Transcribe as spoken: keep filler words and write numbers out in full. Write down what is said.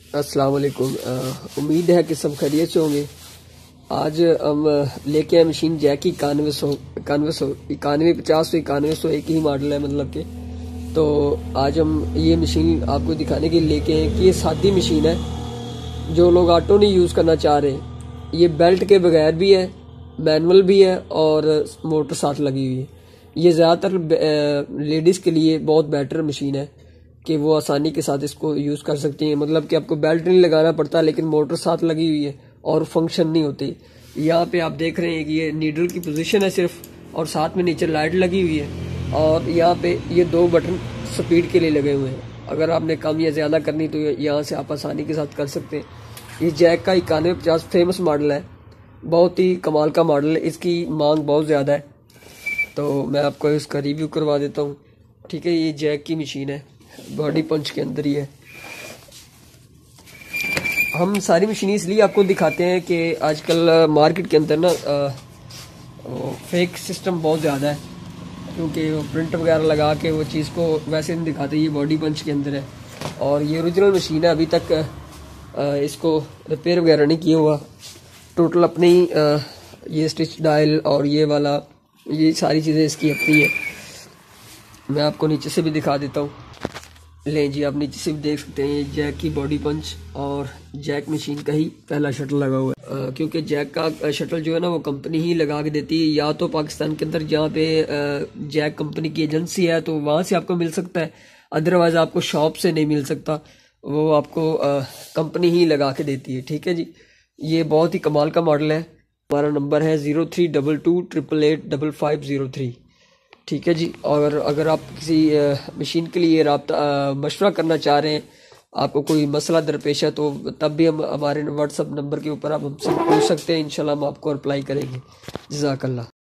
अस्सलाम वालेकुम। उम्मीद है कि सब खैरियत से होंगे। आज हम लेके आए मशीन जैक की इक्यानवे सौ इक्यानवे सौ इक्यानवे पचास सौ इक्यानवे सौ एक ही मॉडल है मतलब के। तो आज हम ये मशीन आपको दिखाने के लिए लेके आए कि ये सादी मशीन है, जो लोग ऑटो नहीं यूज़ करना चाह रहे। ये बेल्ट के बगैर भी है, मैनुअल भी है और मोटर साथ लगी हुई है। ये ज़्यादातर लेडीज़ के लिए बहुत बेटर मशीन है कि वो आसानी के साथ इसको यूज़ कर सकती हैं। मतलब कि आपको बेल्ट नहीं लगाना पड़ता, लेकिन मोटर साथ लगी हुई है और फंक्शन नहीं होती। यहाँ पे आप देख रहे हैं कि ये नीडल की पोजीशन है सिर्फ, और साथ में नीचे लाइट लगी हुई है। और यहाँ पे ये दो बटन स्पीड के लिए लगे हुए हैं। अगर आपने कम या ज़्यादा करनी तो यहाँ से आप आसानी के साथ कर सकते हैं। ये जैक का इक्यानवे पचास फेमस मॉडल है, बहुत ही कमाल का मॉडल है। इसकी मांग बहुत ज़्यादा है, तो मैं आपको इसका रिव्यू करवा देता हूँ। ठीक है, ये जैक की मशीन है, बॉडी पंच के अंदर ही है। हम सारी मशीनें इसलिए आपको दिखाते हैं कि आजकल मार्केट के अंदर ना फेक सिस्टम बहुत ज़्यादा है, क्योंकि वो प्रिंट वगैरह लगा के वो चीज़ को वैसे नहीं दिखाते। ये बॉडी पंच के अंदर है और ये ओरिजिनल मशीन है। अभी तक इसको रिपेयर वगैरह नहीं किया हुआ। टोटल अपनी ये स्टिच डायल और ये वाला, ये सारी चीज़ें इसकी अपनी है। मैं आपको नीचे से भी दिखा देता हूँ। लें जी, आप नीचे से भी देख सकते हैं। ये जैक की बॉडी पंच और जैक मशीन का ही पहला शटल लगा हुआ है। आ, क्योंकि जैक का शटल जो है ना वो कंपनी ही लगा के देती है। या तो पाकिस्तान के अंदर जहाँ पे जैक कंपनी की एजेंसी है तो वहाँ से आपको मिल सकता है, अदरवाइज आपको शॉप से नहीं मिल सकता। वो आपको कंपनी ही लगा के देती है। ठीक है जी, ये बहुत ही कमाल का मॉडल है। हमारा नंबर है zero three double two triple eight double five zero three. ठीक है जी। और अगर आप किसी मशीन के लिए राब्ता मशवरा करना चाह रहे हैं, आपको कोई मसला दरपेश है, तो तब भी हम हमारे व्हाट्सअप नंबर के ऊपर आप हमसे पूछ सकते हैं। इंशाल्लाह हम आपको रिप्लाई करेंगे। जज़ाकल्लाह।